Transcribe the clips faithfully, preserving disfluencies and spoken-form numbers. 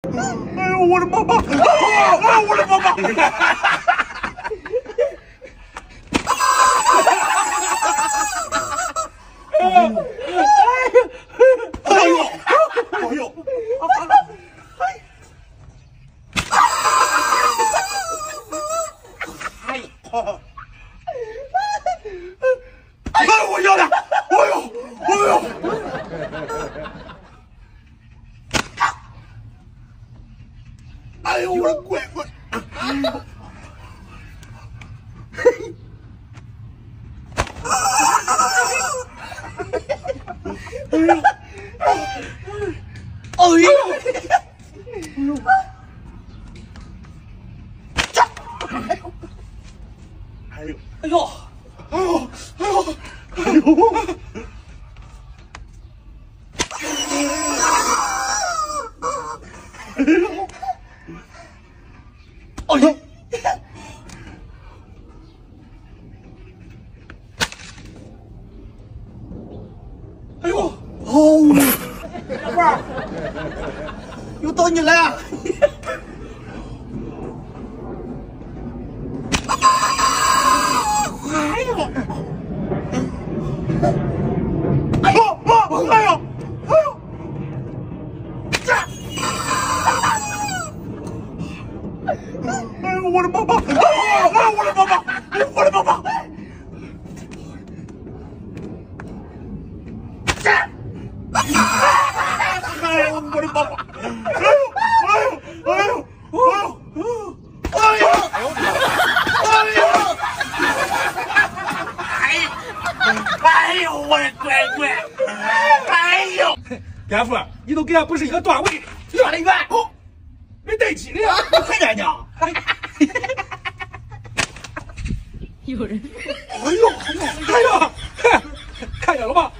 哎呦，我的妈妈！啊，我的妈妈！哎呦！哎呦！哎呦！哎！哎！我要的！哎呦！哎呦！哎呦，我的乖乖！哎呦！哎呦！哎呦！哎呦！哎呦！哎呦！哎呦！哎呦！哎呦！哎呦！哎呦！哦，老伴儿，又到你了。哎呦！哎呦！哎呦！哎呦！这！哎呦，我的妈妈！啊，我的妈妈！我的妈妈！这！哎呦，我的妈妈！哎呦！哎呦！哎呦！哎呦！哎呦！哎呦！哎呦，我的乖乖！哎呦！ 大夫，你都给俺不是一个段位，转了一万，哦，没带起呢， 快点呢！ 有人。 哎呦！哎呦！看见了吧？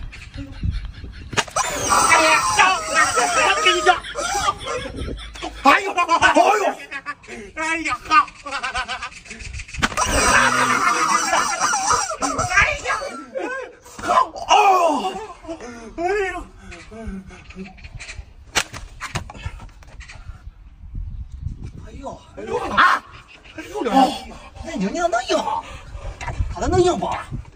哎呀，我给你讲！哎呦！哎呦！哎呀！好！哎呀！好！哦！哎呦！哎呦！哎呦！啊！哎呦！哦，那你娘能硬？他咋能硬不？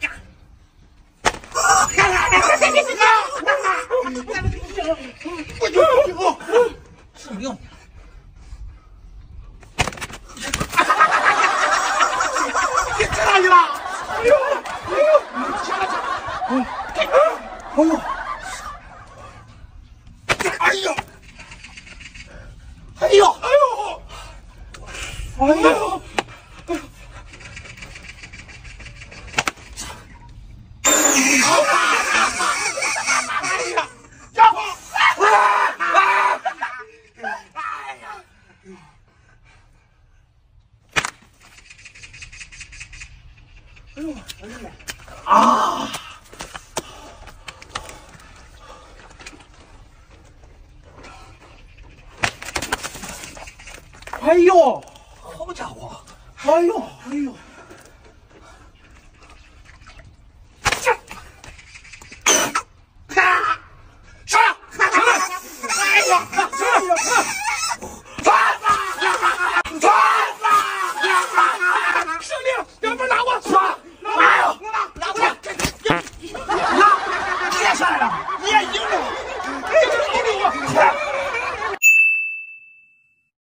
我就不是命！你去哪里了？哎呦！哎呦！起来！哎呦！哎呦！哎呦！哎呦！哎呦！哎呦！哎呦！啊！哎呦！好家伙！哎呦！哎呦！